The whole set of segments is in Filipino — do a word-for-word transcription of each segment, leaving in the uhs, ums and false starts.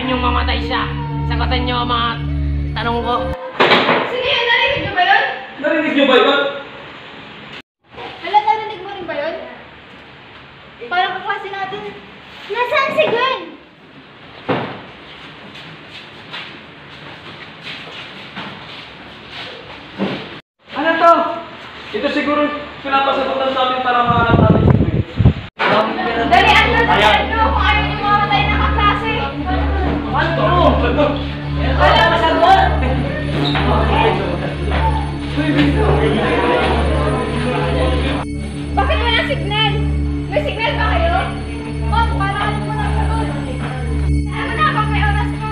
niyong mamatay siya. Sagutin niyo ang mga tanong ko. Sige, narinig niyo ba yun? Narinig niyo ba yun? Hala, narinig mo rin ba yun? Parang kaklase natin. Nasaan si Gwen? Ano to? Ito siguro pinapasagutan sa amin para mahanap natin si Gwen. Dalian nyo, dalian nyo kung ayaw nyo mamatay ng kaklase. Ano? Wala masagot. Bakit wala signal? May signal ba kayo? Mom, para ano mo nang sagot? Ano na, bang may oras ka?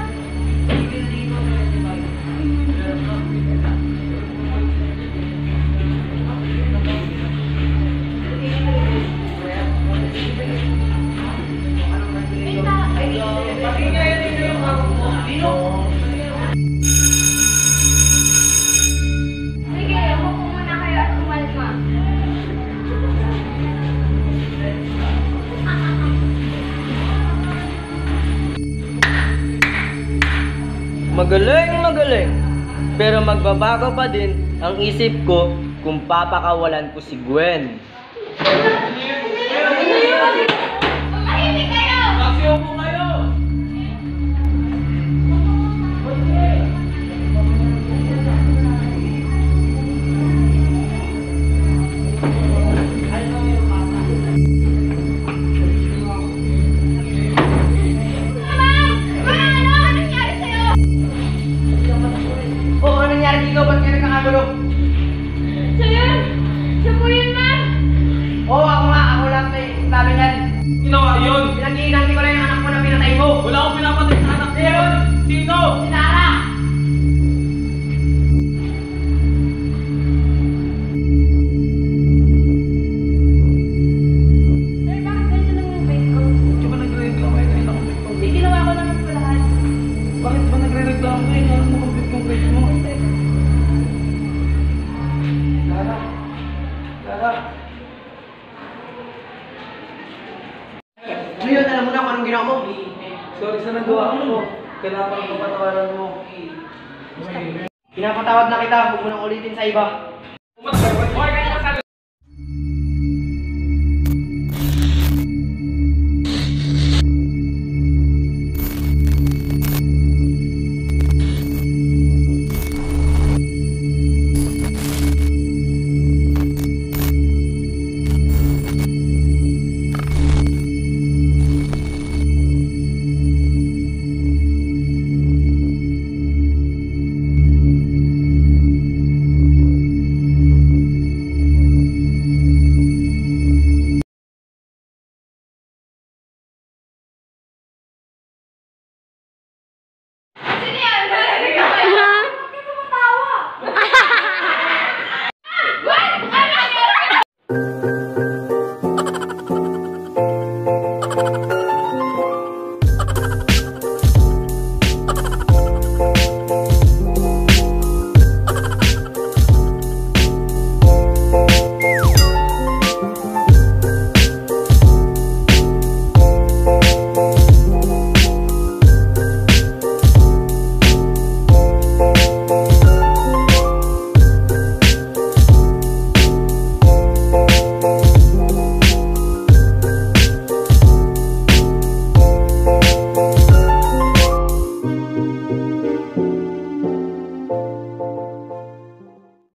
Sige, umupo muna kayo at umalma. Magaling, magaling. Pero magbabago pa din ang isip ko kung papakawalan ko si Gwen. Tumahimik kayo! Magsiyo po kayo! Ma'am! Ma'am, ano? Anong nangyari sa'yo? Oh, ano nangyari dito? Ba't kayo nagkakagulo? Siya yun! Siya po yun, ma'am! Oo, oh, ako nga. Ako lang may sabi niyan. Ginawa yun! Pinag-iinanti ko lang yung anak mo na pinatay mo. Wala akong pinapatay sa anak niya yun! Sino? Si Lara! Sir, bakit ganito lang yung bait ko? Di ba nagre-reklamo yun? Ayun ako bit kong Hindi, ginawa ko naman po lahat. Bakit ba nagre-reklamo yun? Alam mo kung bit kong bit mo? Lara! Lara! Ano yun? Alam mo na kung anong ginawa mo? Sorry sa nagawa ko. Kailangan ko patawaran mo. Pinapatawad na kita. Huwag mo nang ulitin sa iba. Umat ka ba?